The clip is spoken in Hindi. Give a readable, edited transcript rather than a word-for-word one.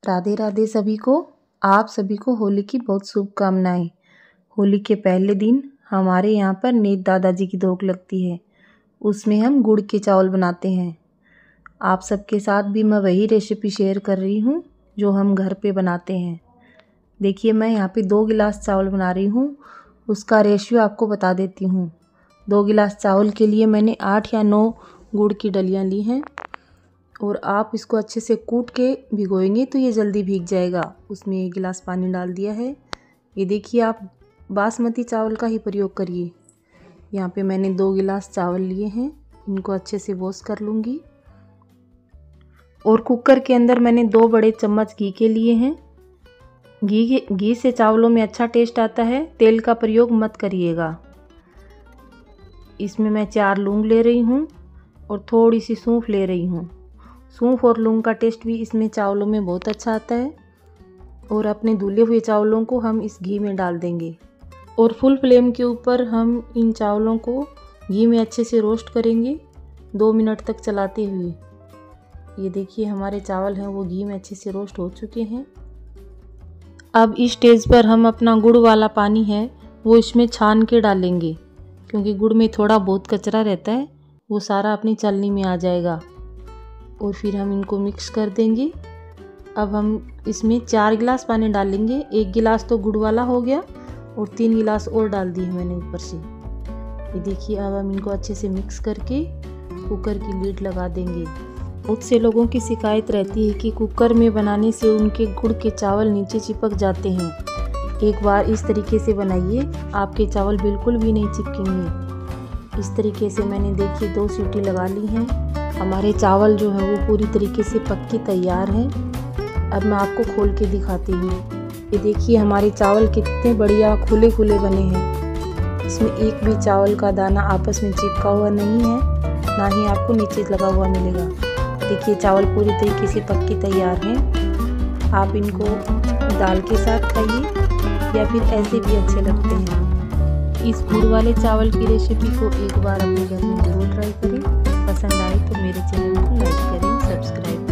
राधे राधे सभी को। आप सभी को होली की बहुत शुभकामनाएं। होली के पहले दिन हमारे यहाँ पर नेत दादाजी की धोक लगती है। उसमें हम गुड़ के चावल बनाते हैं। आप सबके साथ भी मैं वही रेसिपी शेयर कर रही हूँ जो हम घर पे बनाते हैं। देखिए, मैं यहाँ पे 2 गिलास चावल बना रही हूँ। उसका रेशियो आपको बता देती हूँ। 2 गिलास चावल के लिए मैंने 8 या 9 गुड़ की डलियाँ ली हैं और आप इसको अच्छे से कूट के भिगोएंगे तो ये जल्दी भीग जाएगा। उसमें 1 गिलास पानी डाल दिया है। ये देखिए, आप बासमती चावल का ही प्रयोग करिए। यहाँ पे मैंने 2 गिलास चावल लिए हैं। इनको अच्छे से वॉश कर लूँगी। और कुकर के अंदर मैंने 2 बड़े चम्मच घी के लिए हैं। घी से चावलों में अच्छा टेस्ट आता है। तेल का प्रयोग मत करिएगा। इसमें मैं 4 लौंग ले रही हूँ और थोड़ी सी सौंफ ले रही हूँ। सौंफ और लौंग का टेस्ट भी इसमें चावलों में बहुत अच्छा आता है। और अपने धुले हुए चावलों को हम इस घी में डाल देंगे और फुल फ्लेम के ऊपर हम इन चावलों को घी में अच्छे से रोस्ट करेंगे 2 मिनट तक चलाते हुए। ये देखिए, हमारे चावल हैं वो घी में अच्छे से रोस्ट हो चुके हैं। अब इस स्टेज पर हम अपना गुड़ वाला पानी है वो इसमें छान के डालेंगे, क्योंकि गुड़ में थोड़ा बहुत कचरा रहता है, वो सारा अपनी चलनी में आ जाएगा। और फिर हम इनको मिक्स कर देंगे। अब हम इसमें 4 गिलास पानी डालेंगे। 1 गिलास तो गुड़ वाला हो गया और 3 गिलास और डाल दिए मैंने ऊपर से। ये देखिए, अब हम इनको अच्छे से मिक्स करके कुकर की लीड लगा देंगे। बहुत से लोगों की शिकायत रहती है कि कुकर में बनाने से उनके गुड़ के चावल नीचे चिपक जाते हैं। एक बार इस तरीके से बनाइए, आपके चावल बिल्कुल भी नहीं चिपकेंगे। इस तरीके से मैंने देखिए 2 सीटी लगा ली हैं। हमारे चावल जो है वो पूरी तरीके से पक के तैयार हैं। अब मैं आपको खोल के दिखाती हूँ। ये देखिए, हमारे चावल कितने बढ़िया खुले खुले बने हैं। इसमें एक भी चावल का दाना आपस में चिपका हुआ नहीं है, ना ही आपको नीचे लगा हुआ मिलेगा। देखिए, चावल पूरी तरीके से पक के तैयार हैं। आप इनको दाल के साथ खाइए या फिर ऐसे भी अच्छे लगते हैं। इस गुड़ वाले चावल की रेसिपी को एक बार अपने घर में ज़रूर ट्राई करें। पसंद आए तो मेरे चैनल को लाइक करें, सब्सक्राइब